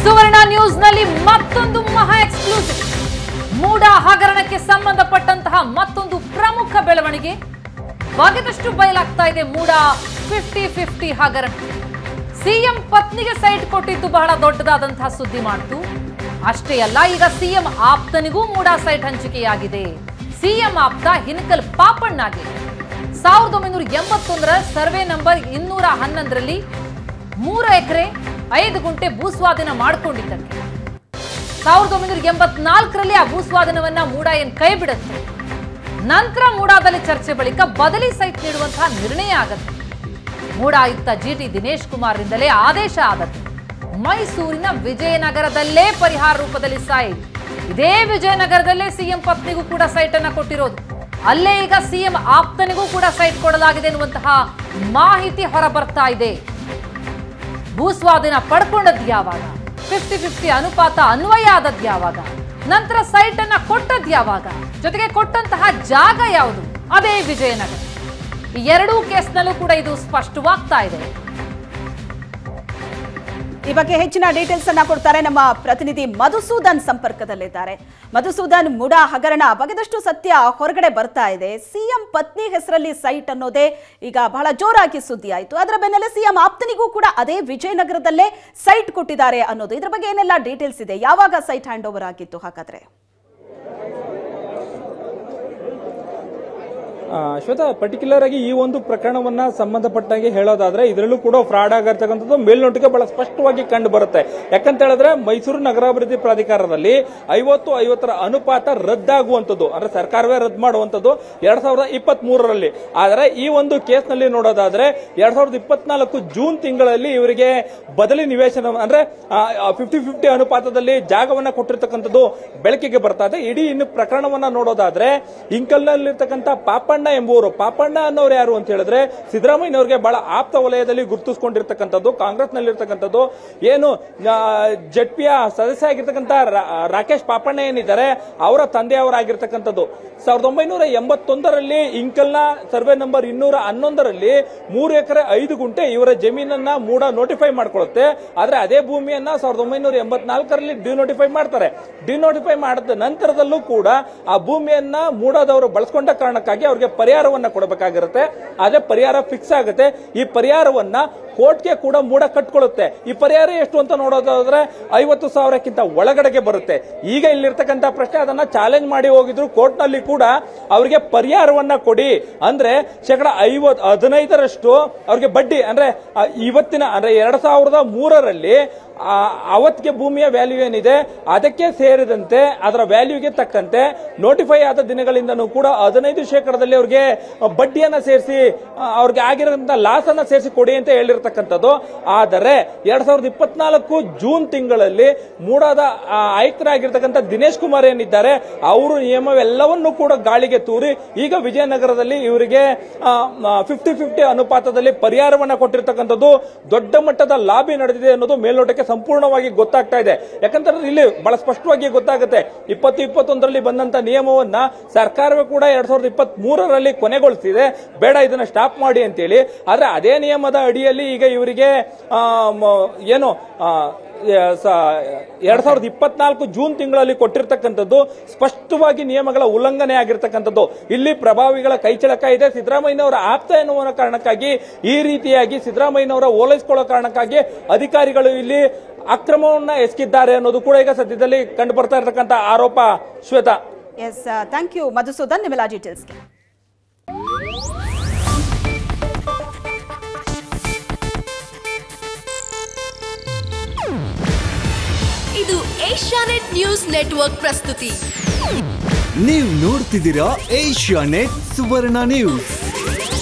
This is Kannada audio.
ಸುವರ್ಣ ನ್ಯೂಸ್ ನಲ್ಲಿ ಮತ್ತೊಂದು ಮಹಾ ಎಕ್ಸ್ಕ್ಲೂಸಿವ್ ಮೂಡಾ ಹಗರಣಕ್ಕೆ ಸಂಬಂಧಪಟ್ಟಂತಹ ಮತ್ತೊಂದು ಪ್ರಮುಖ ಬೆಳವಣಿಗೆ ಬಗೆದಷ್ಟು ಬಯಲಾಗ್ತಾ ಇದೆ. ಮೂಡಾ 50-50 ಹಗರಣ ಸಿಎಂ ಪತ್ನಿಗೆ ಸೈಟ್ ಕೊಟ್ಟಿದ್ದು ಬಹಳ ದೊಡ್ಡದಾದಂತಹ ಸುದ್ದಿ ಮಾಡಿತು. ಅಷ್ಟೇ ಅಲ್ಲ, ಈಗ ಸಿಎಂ ಆಪ್ತನಿಗೂ ಮೂಡಾ ಸೈಟ್ ಹಂಚಿಕೆಯಾಗಿದೆ. ಸಿಎಂ ಆಪ್ತ ಹಿನಕಲ್ ಪಾಪಣ್ಣಗೆ 1981ರ ಸರ್ವೆ ನಂಬರ್ 211ರಲ್ಲಿ 3 ಎಕರೆ 5 ಗುಂಟೆ ಭೂಸ್ವಾಧೀನ ಮಾಡಿಕೊಂಡಿದ್ದಕ್ಕೆ 1984ರಲ್ಲಿ ಆ ಭೂಸ್ವಾಧೀನವನ್ನ ಮೂಡಾ ಕೈ ಬಿಡುತ್ತೆ. ನಂತರ ಮೂಡಾದಲ್ಲಿ ಚರ್ಚೆ ಬಳಿಕ ಬದಲಿ ಸೈಟ್ ನೀಡುವಂತಹ ನಿರ್ಣಯ ಆಗುತ್ತೆ. ಮೂಡಾ ಆಯುಕ್ತ ಜಿಟಿ ದಿನೇಶ್ ಕುಮಾರ್ರಿಂದಲೇ ಆದೇಶ ಆಗುತ್ತೆ. ಮೈಸೂರಿನ ವಿಜಯನಗರದಲ್ಲೇ ಪರಿಹಾರ ರೂಪದಲ್ಲಿ ಸೈಟ್, ಇದೇ ವಿಜಯನಗರದಲ್ಲೇ ಸಿಎಂ ಪತ್ನಿಗೂ ಕೂಡ ಸೈಟ್ ಅನ್ನ ಕೊಟ್ಟಿರೋದು. ಅಲ್ಲೇ ಈಗ ಸಿಎಂ ಆಪ್ತನಿಗೂ ಕೂಡ ಸೈಟ್ ಕೊಡಲಾಗಿದೆ ಎನ್ನುವಂತಹ ಮಾಹಿತಿ ಹೊರಬರ್ತಾ ಇದೆ. ಭೂಸ್ವಾಧೀನ ಪಡ್ಕೊಂಡದ್ದು ಯಾವಾಗ, 50-50 ಅನುಪಾತ ಅನ್ವಯ ಆದದ್ದು ಯಾವಾಗ, ನಂತರ ಸೈಟ್ ಅನ್ನ ಕೊಟ್ಟದ್ದು ಯಾವಾಗ, ಜೊತೆಗೆ ಕೊಟ್ಟಂತಹ ಜಾಗ ಯಾವುದು, ಅದೇ ವಿಜಯನಗರ. ಈ ಎರಡೂ ಕೇಸ್ನಲ್ಲೂ ಕೂಡ ಇದು ಸ್ಪಷ್ಟವಾಗ್ತಾ ಇದೆ. ಈ ಬಗ್ಗೆ ಹೆಚ್ಚಿನ ಡೀಟೇಲ್ಸ್ ಅನ್ನ ಕೊಡ್ತಾರೆ ನಮ್ಮ ಪ್ರತಿನಿಧಿ ಮಧುಸೂದನ್ ಸಂಪರ್ಕದಲ್ಲಿದ್ದಾರೆ. ಮಧುಸೂದನ್, ಮೂಡಾ ಹಗರಣ ಬಗೆದಷ್ಟು ಸತ್ಯ ಹೊರಗಡೆ ಬರ್ತಾ ಇದೆ. ಸಿಎಂ ಪತ್ನಿ ಹೆಸರಲ್ಲಿ ಸೈಟ್ ಅನ್ನೋದೇ ಈಗ ಬಹಳ ಜೋರಾಗಿ ಸುದ್ದಿ ಆಯಿತು. ಅದರ ಬೆನ್ನಲ್ಲೇ ಸಿಎಂ ಆಪ್ತನಿಗೂ ಕೂಡ ಅದೇ ವಿಜಯನಗರದಲ್ಲೇ ಸೈಟ್ ಕೊಟ್ಟಿದ್ದಾರೆ ಅನ್ನೋದು. ಇದ್ರ ಬಗ್ಗೆ ಏನೆಲ್ಲ ಡೀಟೇಲ್ಸ್ ಇದೆ, ಯಾವಾಗ ಸೈಟ್ ಹ್ಯಾಂಡ್ ಓವರ್ ಆಗಿತ್ತು ಹಾಗಾದ್ರೆ? ಶ್ವೇತಾ, ಪರ್ಟಿಕ್ಯುಲರ್ ಆಗಿ ಈ ಒಂದು ಪ್ರಕರಣವನ್ನ ಸಂಬಂಧಪಟ್ಟಾಗಿ ಹೇಳೋದಾದ್ರೆ ಇದರಲ್ಲೂ ಕೂಡ ಫ್ರಾಡ್ ಆಗಿರ್ತಕ್ಕಂಥದ್ದು ಮೇಲ್ನೋಟಿಗೆ ಬಹಳ ಸ್ಪಷ್ಟವಾಗಿ ಕಂಡು ಬರುತ್ತೆ. ಯಾಕಂತ ಹೇಳಿದ್ರೆ ಮೈಸೂರು ನಗರಾಭಿವೃದ್ಧಿ ಪ್ರಾಧಿಕಾರದಲ್ಲಿ 50-50ರ ಅನುಪಾತ ರದ್ದಾಗುವಂಥದ್ದು, ಅಂದ್ರೆ ಸರ್ಕಾರವೇ ರದ್ದು ಮಾಡುವಂಥದ್ದು 2023ರಲ್ಲಿ. ಆದರೆ ಈ ಒಂದು ಕೇಸ್ನಲ್ಲಿ ನೋಡೋದಾದ್ರೆ 2024 ಜೂನ್ ತಿಂಗಳಲ್ಲಿ ಇವರಿಗೆ ಬದಲಿ ನಿವೇಶನ ಅಂದ್ರೆ 50-50 ಅನುಪಾತದಲ್ಲಿ ಜಾಗವನ್ನ ಕೊಟ್ಟಿರ್ತಕ್ಕಂಥದ್ದು ಬೆಳಕಿಗೆ ಬರ್ತಾ ಇದೆ. ಇಡೀ ಇನ್ನು ಪ್ರಕರಣವನ್ನ ನೋಡೋದಾದ್ರೆ ಇಂಕಲ್ನಲ್ಲಿರ್ತಕ್ಕಂಥ ಪಾಪಣ್ಣ ಎಂಬುವರು, ಪಾಪಣ್ಣ ಅನ್ನೋರು ಯಾರು ಅಂತ ಹೇಳಿದ್ರೆ ಸಿದ್ದರಾಮಯ್ಯನವರಿಗೆ ಬಹಳ ಆಪ್ತ ವಲಯದಲ್ಲಿ ಗುರುತಿಸಿಕೊಂಡಿರ್ತಕ್ಕಂಥದ್ದು, ಕಾಂಗ್ರೆಸ್ ನಲ್ಲಿರ್ತಕ್ಕಂಥದ್ದು. ಏನು ಜೆಡ್ಪಿಯ ಸದಸ್ಯ ಆಗಿರ್ತಕ್ಕಂಥ ರಾಕೇಶ್ ಪಾಪಣ್ಣ ಏನಿದ್ದಾರೆ ಅವರ ತಂದೆಯವರಾಗಿರ್ತಕ್ಕಂಥದ್ದು. 1981ರಲ್ಲಿ ಇಂಕಲ್ನ ಸರ್ವೆ ನಂಬರ್ 211ರಲ್ಲಿ 3 ಎಕರೆ 5 ಗುಂಟೆ ಇವರ ಜಮೀನನ್ನ ಮೂಡಾ ನೋಟಿಫೈ ಮಾಡ್ಕೊಳ್ಳುತ್ತೆ. ಆದ್ರೆ ಅದೇ ಭೂಮಿಯನ್ನ 1984ರಲ್ಲಿ ಡಿನೋಟಿಫೈ ಮಾಡ್ತಾರೆ. ಡಿನೋಟಿಫೈ ಮಾಡಿದ ನಂತರದಲ್ಲೂ ಕೂಡ ಆ ಭೂಮಿಯನ್ನ ಮೂಡಾದವರು ಬಳಸ್ಕೊಂಡ ಕಾರಣಕ್ಕಾಗಿ ಅವ್ರಿಗೆ ಪರಿಹಾರವನ್ನ ಕೊಡಬೇಕಾಗಿರುತ್ತೆ. ಅದೇ ಪರಿಹಾರ ಫಿಕ್ಸ್ ಆಗುತ್ತೆ. ಈ ಪರಿಹಾರವನ್ನ ಕೋರ್ಟ್ಗೆ ಕೂಡ ಮೂಡಾ ಕಟ್ಕೊಳ್ಳುತ್ತೆ. ಈ ಪರಿಹಾರ ಎಷ್ಟು ಅಂತ ನೋಡೋದಾದ್ರೆ 50,000ಕ್ಕಿಂತ ಒಳಗಡೆಗೆ ಬರುತ್ತೆ. ಈಗ ಇಲ್ಲಿರ್ತಕ್ಕಂಥ ಪ್ರಶ್ನೆ, ಅದನ್ನ ಚಾಲೆಂಜ್ ಮಾಡಿ ಹೋಗಿದ್ರು ಕೋರ್ಟ್ ನಲ್ಲಿ ಕೂಡ ಅವರಿಗೆ ಪರಿಹಾರವನ್ನ ಕೊಡಿ ಅಂದ್ರೆ 15% ಅವ್ರಿಗೆ ಬಡ್ಡಿ, ಅಂದ್ರೆ ಇವತ್ತಿನ ಅಂದ್ರೆ 2003ರಲ್ಲಿ ಅವತ್ತಿಗೆ ಭೂಮಿಯ ವ್ಯಾಲ್ಯೂ ಏನಿದೆ ಅದಕ್ಕೆ ಸೇರಿದಂತೆ ಅದರ ವ್ಯಾಲ್ಯೂಗೆ ತಕ್ಕಂತೆ ನೋಟಿಫೈ ಆದ ದಿನಗಳಿಂದನೂ ಕೂಡ 15% ಅವ್ರಿಗೆ ಬಡ್ಡಿಯನ್ನ ಸೇರಿಸಿ ಅವ್ರಿಗೆ ಆಗಿರೋಂಥ ಲಾಸ್ ಅನ್ನ ಸೇರಿಸಿ ಕೊಡಿ ಅಂತ ಹೇಳಿರ್ತಕ್ಕಂಥದ್ದು. ಆದರೆ 2024 ಜೂನ್ ತಿಂಗಳಲ್ಲಿ ಮೂಡಾದ ಆಯುಕ್ತರಾಗಿರ್ತಕ್ಕಂಥ ದಿನೇಶ್ ಕುಮಾರ್ ಏನಿದ್ದಾರೆ ಅವರು ನಿಯಮವೆಲ್ಲವನ್ನೂ ಕೂಡ ಗಾಳಿಗೆ ತೂರಿ ಈಗ ವಿಜಯನಗರದಲ್ಲಿ ಇವರಿಗೆ 50-50 ಅನುಪಾತದಲ್ಲಿ ಪರಿಹಾರವನ್ನ ಕೊಟ್ಟಿರ್ತಕ್ಕಂಥದ್ದು. ದೊಡ್ಡ ಮಟ್ಟದ ಲಾಬಿ ನಡೆದಿದೆ ಅನ್ನೋದು ಮೇಲ್ನೋಟಕ್ಕೆ ಸಂಪೂರ್ಣವಾಗಿ ಗೊತ್ತಾಗ್ತಾ ಇದೆ. ಯಾಕಂತಂದ್ರೆ ಇಲ್ಲಿ ಬಹಳ ಸ್ಪಷ್ಟವಾಗಿ ಗೊತ್ತಾಗುತ್ತೆ, 2021ರಲ್ಲಿ ಬಂದಂತ ನಿಯಮವನ್ನ ಸರ್ಕಾರವೇ ಕೂಡ 2023ರಲ್ಲಿ ಕೊನೆಗೊಳಿಸಿದೆ, ಬೇಡ ಇದನ್ನ ಸ್ಟಾಪ್ ಮಾಡಿ ಅಂತೇಳಿ. ಆದ್ರೆ ಅದೇ ನಿಯಮದ ಅಡಿಯಲ್ಲಿ ಈಗ ಇವರಿಗೆ ಏನು 2024 ಜೂನ್ ತಿಂಗಳಲ್ಲಿ ಕೊಟ್ಟಿರ್ತಕ್ಕಂಥದ್ದು ಸ್ಪಷ್ಟವಾಗಿ ನಿಯಮಗಳ ಉಲ್ಲಂಘನೆ ಆಗಿರ್ತಕ್ಕಂಥದ್ದು. ಇಲ್ಲಿ ಪ್ರಭಾವಿಗಳ ಕೈಚಳಕ ಇದೆ. ಸಿದ್ದರಾಮಯ್ಯನವರ ಆಪ್ತ ಎನ್ನುವ ಕಾರಣಕ್ಕಾಗಿ ಈ ರೀತಿಯಾಗಿ ಸಿದ್ದರಾಮಯ್ಯನವರ ಓಲೈಸಿಕೊಳ್ಳೋ ಕಾರಣಕ್ಕಾಗಿ ಅಧಿಕಾರಿಗಳು ಇಲ್ಲಿ ಅಕ್ರಮವನ್ನ ಎಸಗಿದ್ದಾರೆ ಅನ್ನೋದು ಕೂಡ ಈಗ ಸದ್ಯದಲ್ಲಿ ಕಂಡು ಬರ್ತಾ ಇರತಕ್ಕಂಥ ಆರೋಪ. Shweta, yes, thank you Madhusudan ನಿಮ್ಮೆಲ್ಲ ಡೀಟೇಲ್ಸ್ಗೆ. ಇದು ಏಷ್ಯಾನೆಟ್ ನ್ಯೂಸ್ ನೆಟ್ವರ್ಕ್ ಪ್ರಸ್ತುತಿ. ನೀವು ನೋಡ್ತಿದ್ದೀರಾ ಏಷ್ಯಾನೆಟ್ ಸುವರ್ಣ ನ್ಯೂಸ್.